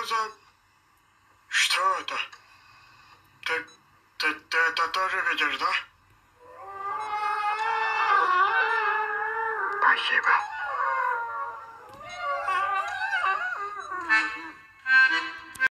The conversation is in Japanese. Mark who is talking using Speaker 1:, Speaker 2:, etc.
Speaker 1: за что это? Ты это тоже видишь, да? Спасибо.